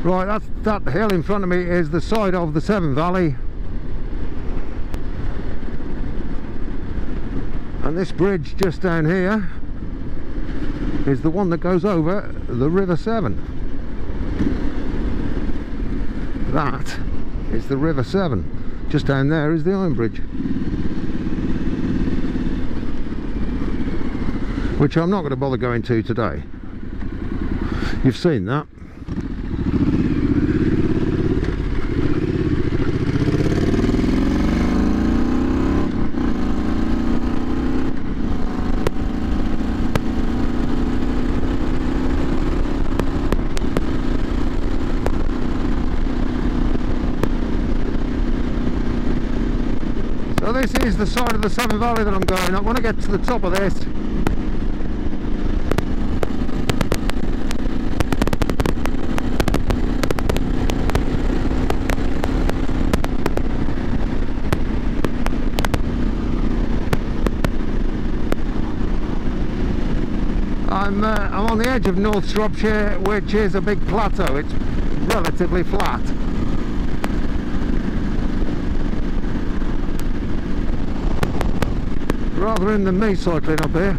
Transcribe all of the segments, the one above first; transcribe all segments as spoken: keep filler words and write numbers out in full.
Right, that's, that hill in front of me is the side of the Severn Valley. And this bridge just down here is the one that goes over the River Severn. That is the River Severn. Just down there is the Iron Bridge, which I'm not going to bother going to today. You've seen that. So this is the side of the Severn Valley that I'm going up. When I get to the top of this, I'm, uh, I'm on the edge of North Shropshire, which is a big plateau. It's relatively flat. Rather in than me cycling up here.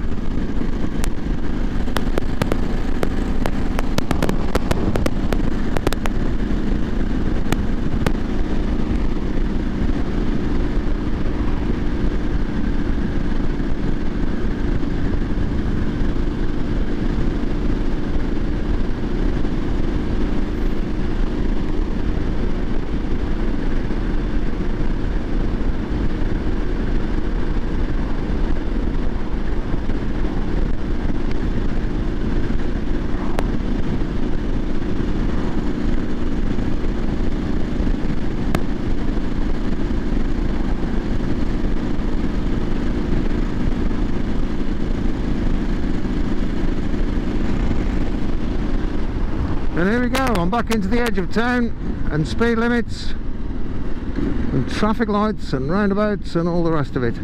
And here we go, I'm back into the edge of town, and speed limits and traffic lights and roundabouts and all the rest of it.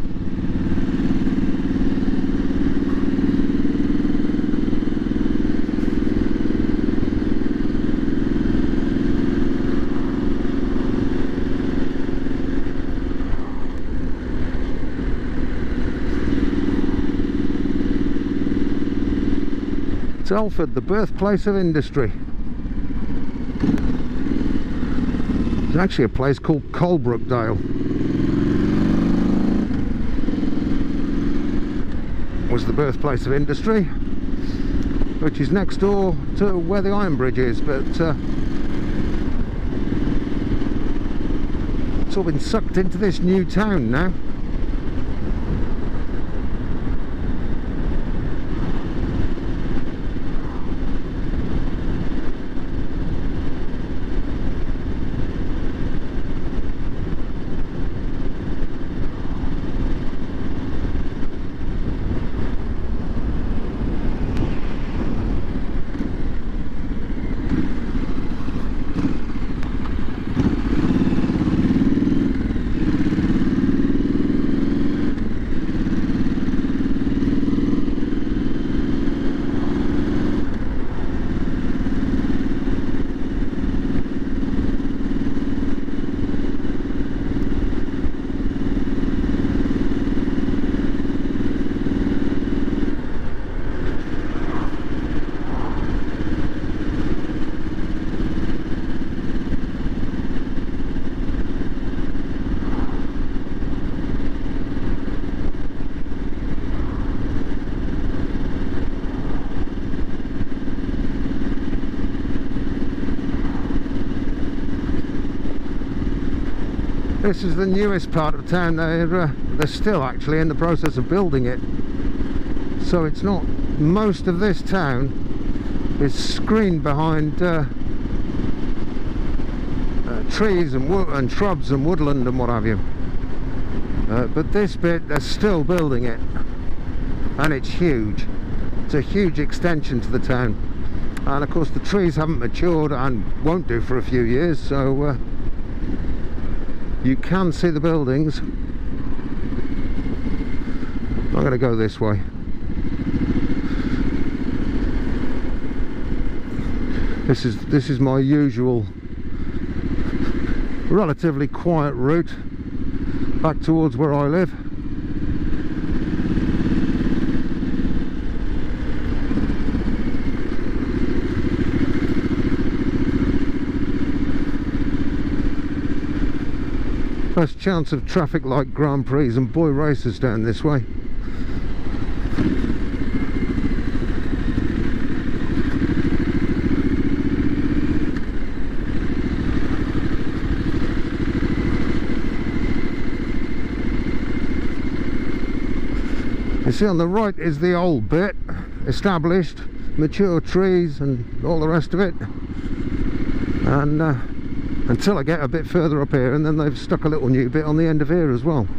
Telford, the birthplace of industry. There's actually a place called Colebrookdale, was the birthplace of industry, which is next door to where the Iron Bridge is, but uh, it's all been sucked into this new town now. This is the newest part of town. They're, uh, they're still actually in the process of building it, so it's not, most of this town is screened behind uh, uh, trees and, wo and shrubs and woodland and what have you, uh, but this bit they're still building it, and it's huge. It's a huge extension to the town, and of course the trees haven't matured and won't do for a few years, so uh, you can see the buildings. I'm going to go this way. This is this is my usual relatively quiet route back towards where I live. Best chance of traffic light Grand Prix and boy races down this way. You see on the right is the old bit, established, mature trees and all the rest of it, and uh, until I get a bit further up here, and then they've stuck a little new bit on the end of here as well.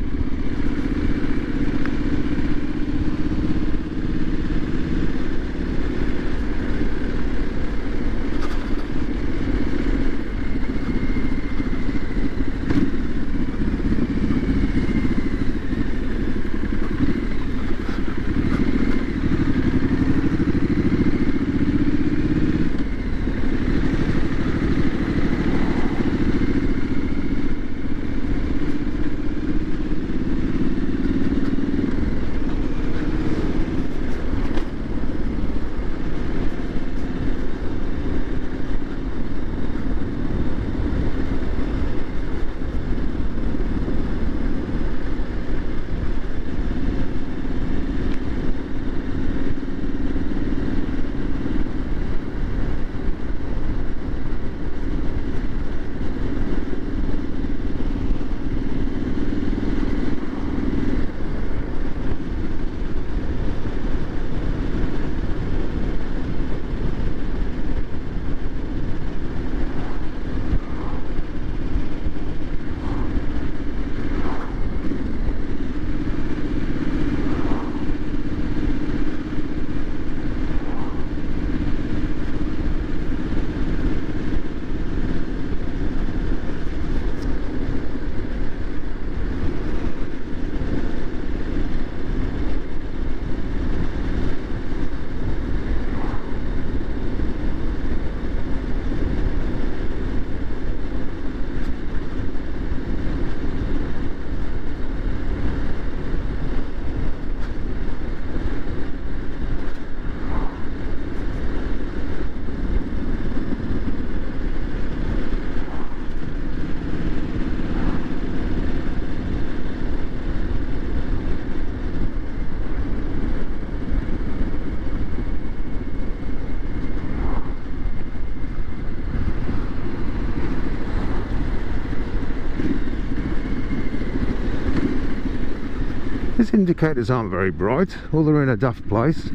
These indicators aren't very bright, or they're in a daft place.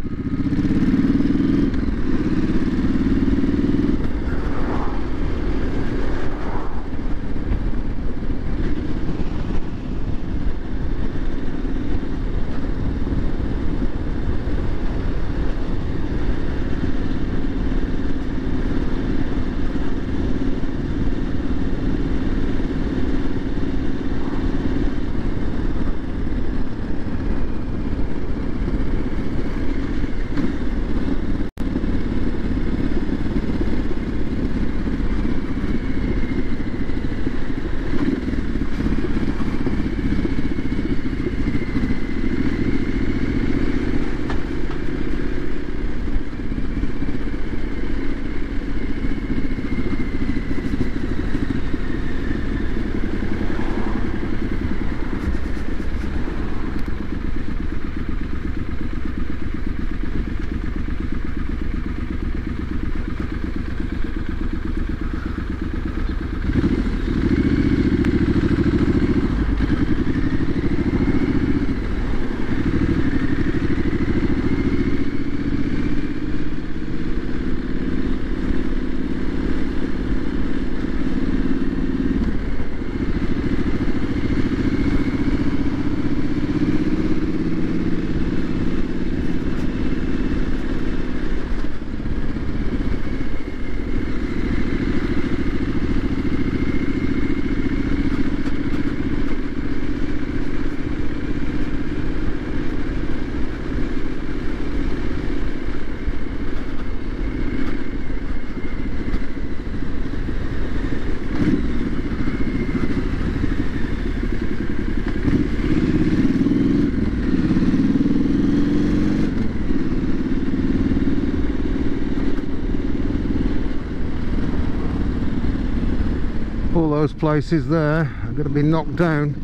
All those places there are going to be knocked down.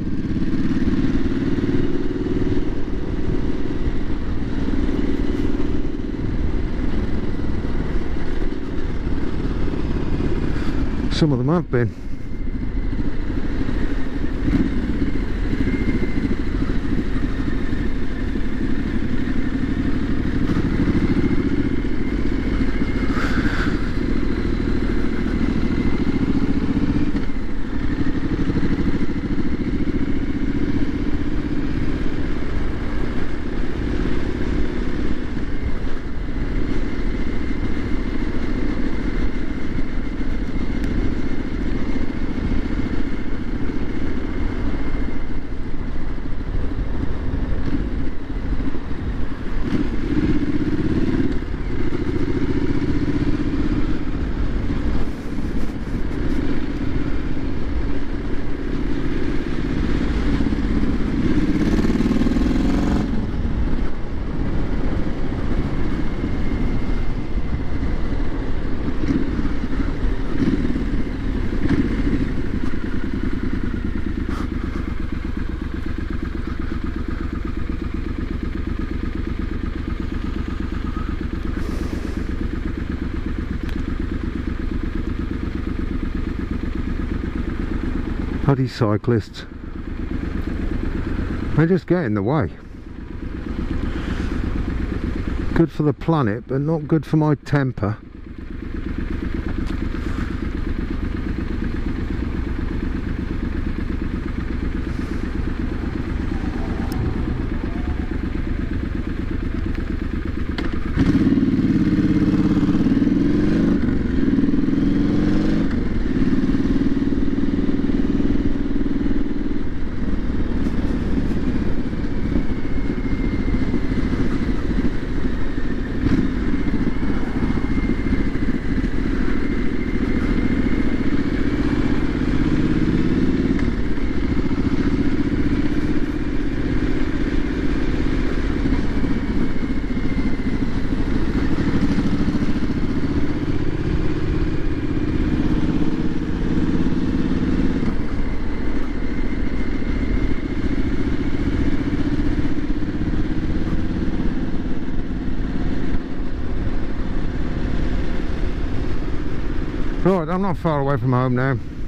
Some of them have been. Bloody cyclists, they just get in the way. Good for the planet, but not good for my temper. Right, I'm not far away from home now.